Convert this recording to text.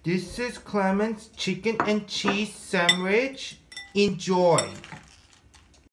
This is Clement's chicken and cheese sandwich. Enjoy!